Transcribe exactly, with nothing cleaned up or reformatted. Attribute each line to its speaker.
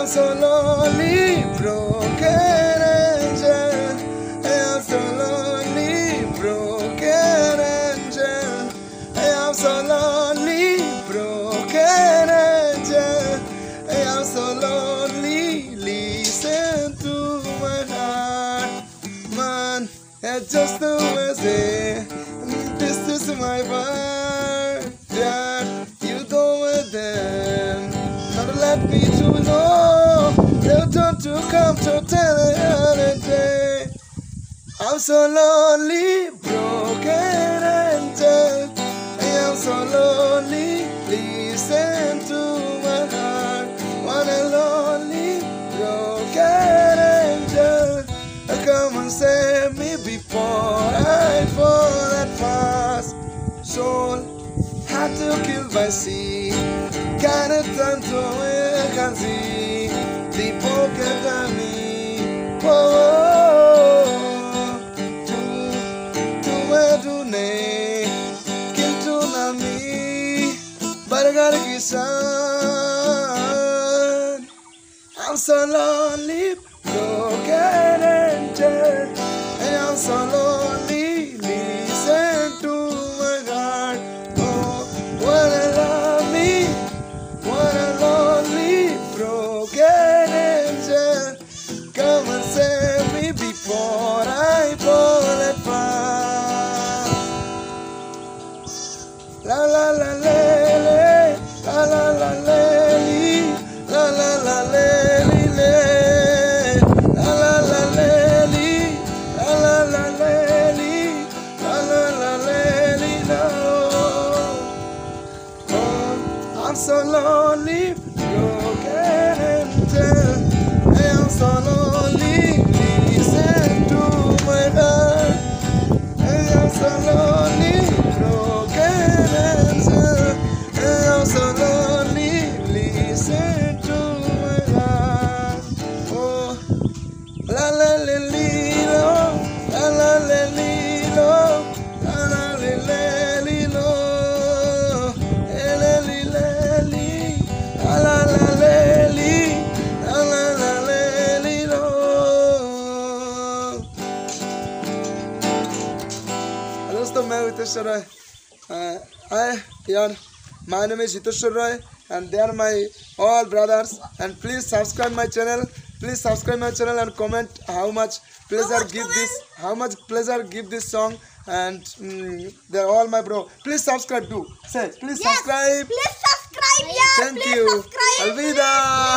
Speaker 1: so lonely, broken angel. I'm so lonely, broken angel. I'm so lonely, broken angel. I'm so lonely. Listen to my heart, man. It's just the way I say. This is my word. Yeah, you go with them. Not let me to know. They'll turn to come to tell another day. I'm so lonely, broken angel. I'm so lonely. Listen to my heart. One and lonely, broken angel. Come and save me before I fall at fast. Soul had to kill by sea. Kinda turn to vacancy. The pocket on me. Oh, to to where do ne kill to na me. Bargar kisan. I'm so lonely, broken angel. I'm so lonely. Listen to my heart. Oh, wanna love me. Wanna lonely, broken angel. Come and save me before I fall apart. La la la la la, la la la la, la la la la la, la la la la, la la la la, la la la la. Oh, I'm so lonely, broken angel. I'm so lonely. Listen to my heart. I'm so lonely, broken angel. I'm so lonely. Listen to my heart. Oh, la la la la, la la la la, la la la la, la la la la. दोस्तों मैं Hiteshwar Roy. Hi, yeah, my name is Hiteshwar Roy, and they are my all brothers. And please subscribe my channel. Please subscribe my channel and comment how much pleasure give this, how much pleasure give this song. And mm, they're all my bro. Please subscribe too. Say, please
Speaker 2: yes,
Speaker 1: subscribe.
Speaker 2: Please subscribe. Yeah,
Speaker 1: Thank
Speaker 2: please
Speaker 1: you.
Speaker 2: Subscribe.
Speaker 1: Alvida.